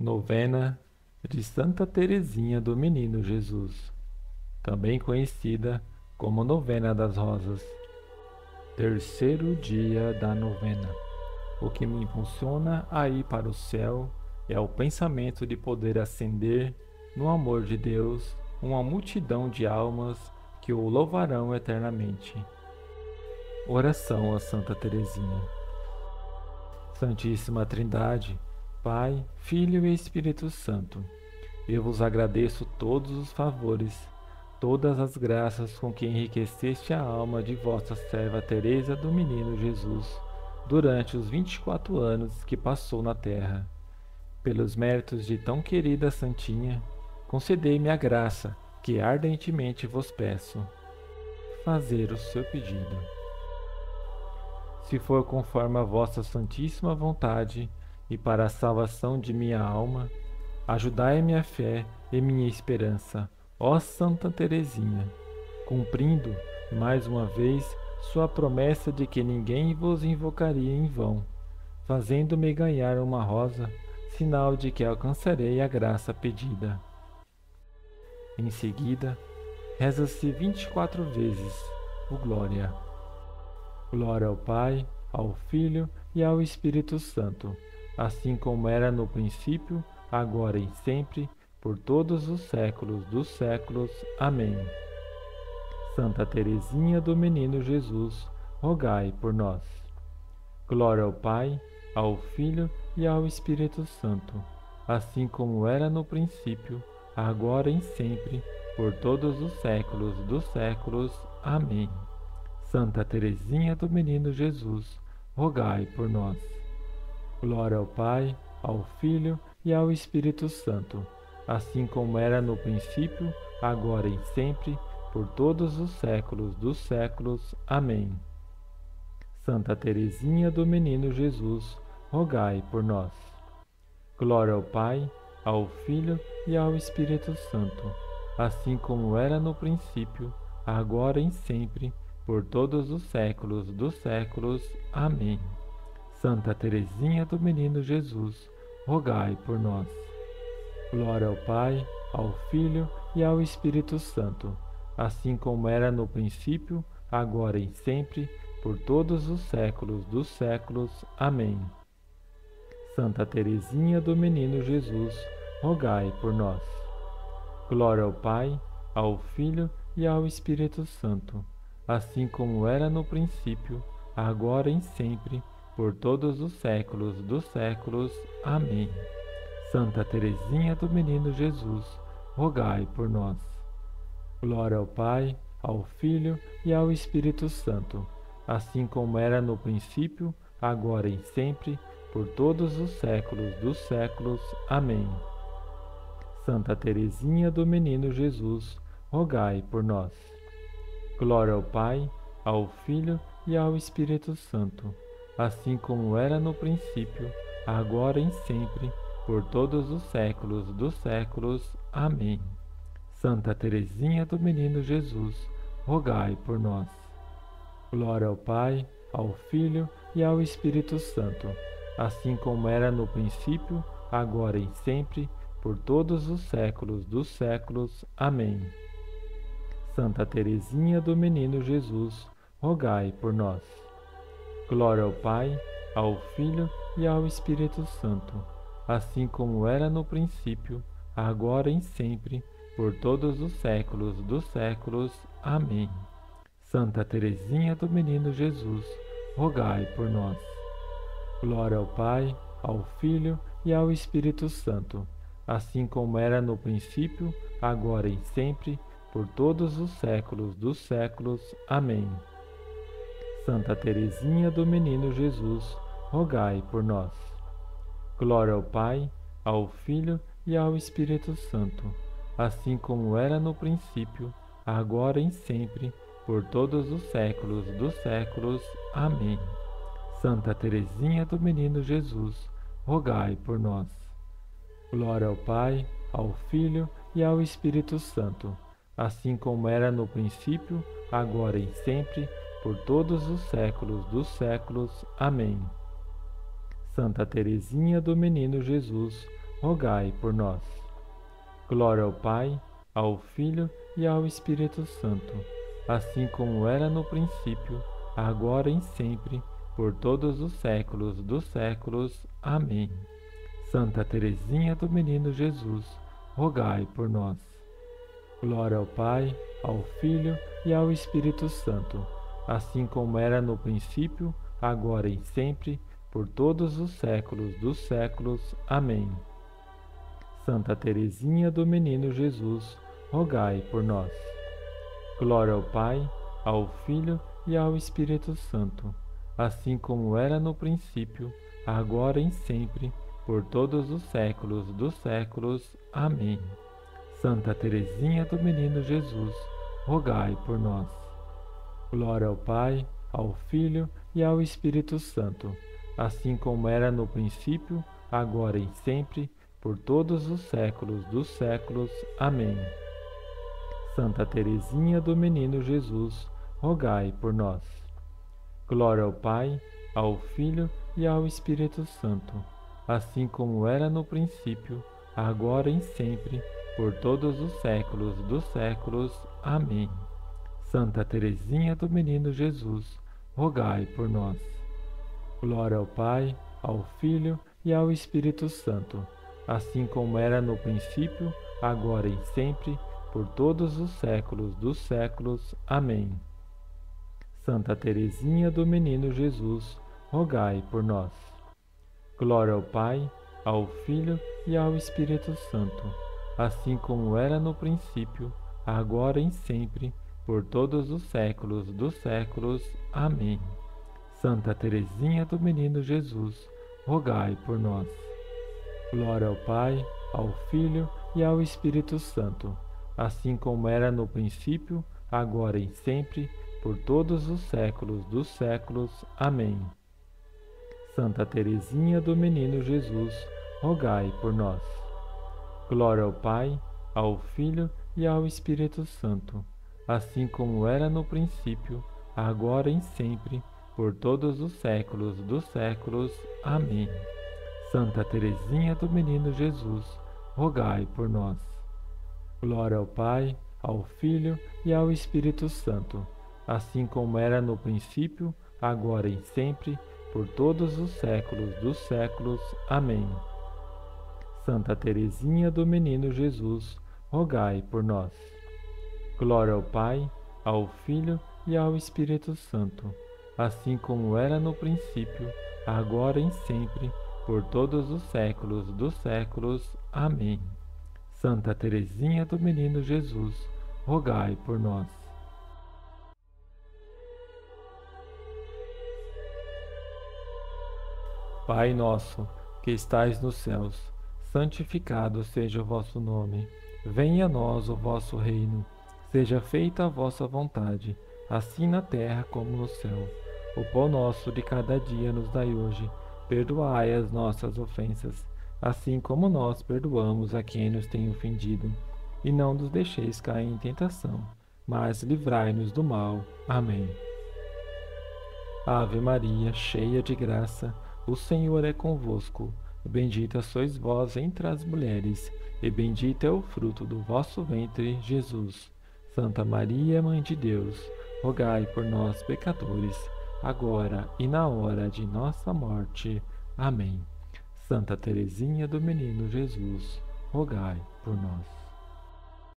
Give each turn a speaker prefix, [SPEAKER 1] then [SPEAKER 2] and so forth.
[SPEAKER 1] Novena de Santa Teresinha do Menino Jesus, também conhecida como Novena das Rosas. Terceiro dia da novena. O que me impulsiona a ir para o céu é o pensamento de poder acender, no amor de Deus, uma multidão de almas que o louvarão eternamente. Oração a Santa Teresinha. Santíssima Trindade, Pai, Filho e Espírito Santo, eu vos agradeço todos os favores, todas as graças com que enriqueceste a alma de vossa serva Teresa do Menino Jesus durante os 24 anos que passou na terra. Pelos méritos de tão querida Santinha, concedei-me a graça que ardentemente vos peço. Fazer o seu pedido. Se for conforme a vossa santíssima vontade e para a salvação de minha alma, ajudai minha fé e minha esperança, ó Santa Teresinha, cumprindo, mais uma vez, sua promessa de que ninguém vos invocaria em vão, fazendo-me ganhar uma rosa, sinal de que alcançarei a graça pedida. Em seguida, reza-se 24 vezes o Glória. Glória ao Pai, ao Filho e ao Espírito Santo, assim como era no princípio, agora e sempre, por todos os séculos dos séculos. Amém. Santa Teresinha do Menino Jesus, rogai por nós. Glória ao Pai, ao Filho e ao Espírito Santo, assim como era no princípio, agora e sempre, por todos os séculos dos séculos. Amém. Santa Teresinha do Menino Jesus, rogai por nós. Glória ao Pai, ao Filho e ao Espírito Santo, assim como era no princípio, agora e sempre, por todos os séculos dos séculos. Amém. Santa Teresinha do Menino Jesus, rogai por nós. Glória ao Pai, ao Filho e ao Espírito Santo, assim como era no princípio, agora e sempre, por todos os séculos dos séculos. Amém. Santa Teresinha do Menino Jesus, rogai por nós. Glória ao Pai, ao Filho e ao Espírito Santo, assim como era no princípio, agora e sempre, por todos os séculos dos séculos. Amém. Santa Teresinha do Menino Jesus, rogai por nós. Glória ao Pai, ao Filho e ao Espírito Santo, assim como era no princípio, agora e sempre, por todos os séculos dos séculos. Amém. Santa Teresinha do Menino Jesus, rogai por nós. Glória ao Pai, ao Filho e ao Espírito Santo, assim como era no princípio, agora e sempre, por todos os séculos dos séculos. Amém. Santa Teresinha do Menino Jesus, rogai por nós. Glória ao Pai, ao Filho e ao Espírito Santo, assim como era no princípio, agora e sempre, por todos os séculos dos séculos. Amém. Santa Teresinha do Menino Jesus, rogai por nós. Glória ao Pai, ao Filho e ao Espírito Santo, assim como era no princípio, agora e sempre, por todos os séculos dos séculos. Amém. Santa Teresinha do Menino Jesus, rogai por nós. Glória ao Pai, ao Filho e ao Espírito Santo, assim como era no princípio, agora e sempre, por todos os séculos dos séculos. Amém. Santa Teresinha do Menino Jesus, rogai por nós. Glória ao Pai, ao Filho e ao Espírito Santo, assim como era no princípio, agora e sempre, por todos os séculos dos séculos. Amém. Santa Teresinha do Menino Jesus, rogai por nós. Glória ao Pai, ao Filho e ao Espírito Santo, assim como era no princípio, agora e sempre, por todos os séculos dos séculos. Amém. Santa Teresinha do Menino Jesus, rogai por nós. Glória ao Pai, ao Filho e ao Espírito Santo, assim como era no princípio, agora e sempre, por todos os séculos dos séculos. Amém. Santa Teresinha do Menino Jesus, rogai por nós. Glória ao Pai, ao Filho e ao Espírito Santo, assim como era no princípio, agora e sempre, por todos os séculos dos séculos. Amém. Santa Teresinha do Menino Jesus, rogai por nós. Glória ao Pai, ao Filho e ao Espírito Santo, assim como era no princípio, agora e sempre, por todos os séculos dos séculos. Amém. Santa Teresinha do Menino Jesus, rogai por nós. Glória ao Pai, ao Filho e ao Espírito Santo, assim como era no princípio, agora e sempre, por todos os séculos dos séculos. Amém. Santa Teresinha do Menino Jesus, rogai por nós. Glória ao Pai, ao Filho e ao Espírito Santo, assim como era no princípio, agora e sempre, por todos os séculos dos séculos. Amém. Santa Teresinha do Menino Jesus, rogai por nós. Glória ao Pai, ao Filho e ao Espírito Santo, assim como era no princípio, agora e sempre, por todos os séculos dos séculos. Amém. Santa Teresinha do Menino Jesus, rogai por nós. Glória ao Pai, ao Filho e ao Espírito Santo, assim como era no princípio, agora e sempre, por todos os séculos dos séculos. Amém. Santa Teresinha do Menino Jesus, rogai por nós. Glória ao Pai, ao Filho e ao Espírito Santo, assim como era no princípio, agora e sempre, por todos os séculos dos séculos. Amém. Santa Teresinha do Menino Jesus, rogai por nós. Glória ao Pai, ao Filho e ao Espírito Santo, assim como era no princípio, agora e sempre, por todos os séculos dos séculos. Amém. Santa Teresinha do Menino Jesus, rogai por nós. Glória ao Pai, ao Filho e ao Espírito Santo, assim como era no princípio, agora e sempre, por todos os séculos dos séculos. Amém. Santa Teresinha do Menino Jesus, rogai por nós. Glória ao Pai, ao Filho e ao Espírito Santo, assim como era no princípio, agora e sempre, por todos os séculos dos séculos. Amém. Santa Teresinha do Menino Jesus, rogai por nós. Glória ao Pai, ao Filho e ao Espírito Santo, assim como era no princípio, agora e sempre, por todos os séculos dos séculos. Amém. Santa Teresinha do Menino Jesus, rogai por nós. Pai nosso, que estais nos céus, santificado seja o vosso nome. Venha a nós o vosso reino. Seja feita a vossa vontade, assim na terra como no céu. O pão nosso de cada dia nos dai hoje. Perdoai as nossas ofensas, assim como nós perdoamos a quem nos tem ofendido. E não nos deixeis cair em tentação, mas livrai-nos do mal. Amém. Ave Maria, cheia de graça, o Senhor é convosco. Bendita sois vós entre as mulheres, e bendito é o fruto do vosso ventre, Jesus. Santa Maria, Mãe de Deus, rogai por nós, pecadores, agora e na hora de nossa morte. Amém. Santa Teresinha do Menino Jesus, rogai por nós.